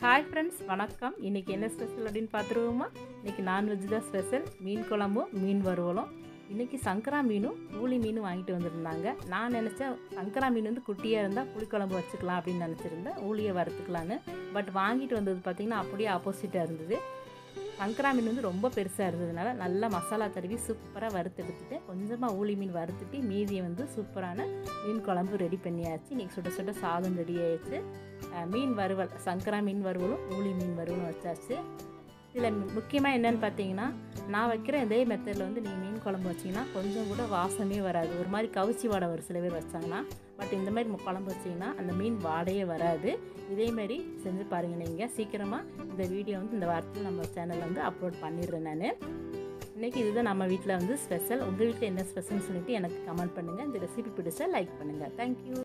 Hi friends, வணக்கம். இன்றைக்கி என்ன ஸ்பெஷல் அப்படின்னு பார்த்துருவோமா? இன்றைக்கி நான்வெஜ் தான் ஸ்பெஷல். மீன் குழம்பும் மீன் வறுவலும். இன்றைக்கி சங்கரா மீனும் ஊளி மீனும் வாங்கிட்டு வந்திருந்தாங்க. நான் நினச்சேன் சங்கரா மீன் வந்து குட்டியாக இருந்தால் புளிக்குழம்பு வச்சுக்கலாம் அப்படின்னு நினச்சிருந்தேன், ஊளியை வறுத்துக்கலான்னு. பட் வாங்கிட்டு வந்தது பார்த்திங்கன்னா அப்படியே ஆப்போசிட்டாக இருந்தது. சங்கரா மீன் வந்து ரொம்ப பெருசாக இருந்ததுனால நல்லா மசாலா தடவி சூப்பராக வறுத்தெடுத்துட்டு கொஞ்சமாக ஊளி மீன் வறுத்துட்டு மீதியை வந்து சூப்பரான மீன் குழம்பு ரெடி பண்ணியாச்சு. இன்றைக்கி சுட சுட சாதம் ரெடி ஆயிடுச்சு. மீன் வறுவல், சங்கரா மீன் வறுவலும் ஊளி மீன் வறுவலும் வச்சாச்சு. இதில் முக்கியமாக என்னென்னு பார்த்தீங்கன்னா, நான் வைக்கிற இதே மெத்தடில் வந்து நீங்கள் மீன் குழம்பு வச்சிங்கன்னா கொஞ்சம் கூட வாசமே வராது. ஒரு மாதிரி கவுச்சி வாடை ஒரு சில பேர் வச்சாங்கன்னா. பட் இந்த மாதிரி குழம்பு வச்சிங்கன்னா அந்த மீன் வாடையே வராது. இதேமாரி செஞ்சு பாருங்கள். நீங்கள் சீக்கிரமாக இந்த வீடியோ வந்து இந்த வாரத்தில் நம்ம சேனலில் வந்து அப்லோட் பண்ணிடுறேன் நான். இன்றைக்கி இதுதான் நம்ம வீட்டில் வந்து ஸ்பெஷல். உங்கள் வீட்டில் என்ன ஸ்பெஷல்னு சொல்லிவிட்டு எனக்கு கமெண்ட் பண்ணுங்கள். இந்த ரெசிபி பிடிச்சா லைக் பண்ணுங்கள். தேங்க்யூ.